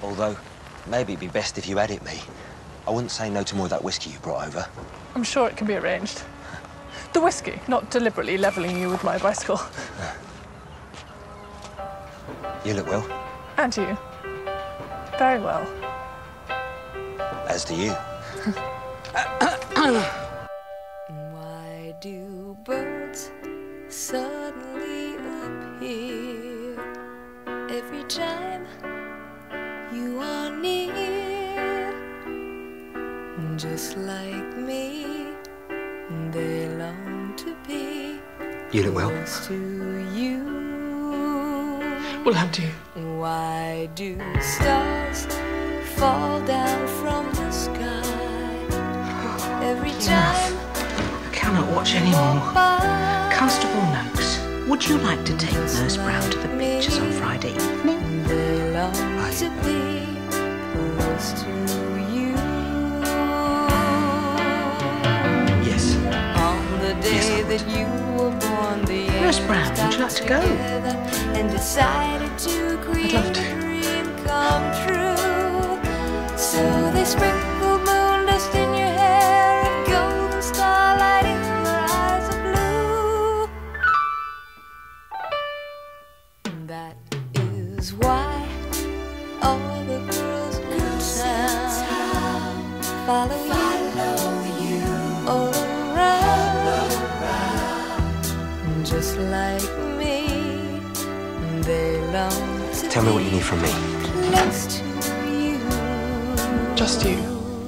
Although, maybe it'd be best if you had it, me. I wouldn't say no to more of that whiskey you brought over. I'm sure it can be arranged. The whiskey, not deliberately levelling you with my bicycle. You look well. And you. Very well. As do you. Why do birds suddenly appear every time you are near? Just like me, they long to be You look well. close to you. Well, and you. Why do stars fall down from the sky every time? I cannot watch any more. Constable Noakes, would you like to take Nurse Brown to the pictures on Friday evening? They long to be close to you. Yes. On the day that you were born, the Nurse Brown, would you like to go? and decided to create love to. a dream come true. So they sprinkle moon dust in your hair and golden starlight in your eyes of blue. That is why all the girls in town follow you all around. Just like me, they long to Tell me what you need from me. be close to you. Just you.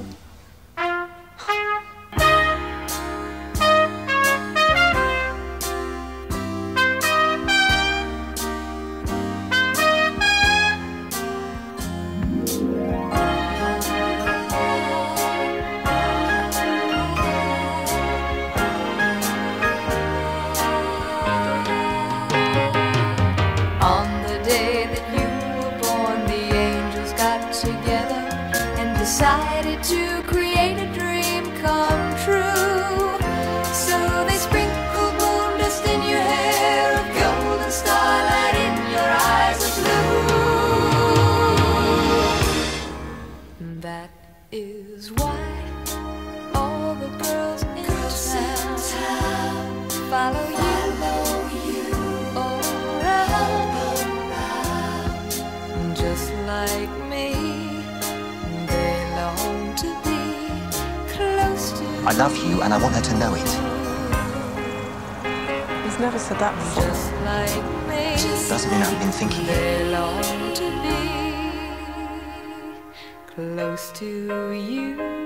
On the day that you were born, the angels got together and decided to create a dream come true. So they sprinkled moon dust in your hair, of golden starlight in your eyes of blue. That is why all the girls in town follow you all around. Just like me, they long to be close to I love you and I want her to know it. He's never said that before. just like me. Doesn't mean I haven't been thinking. They long to be close to you.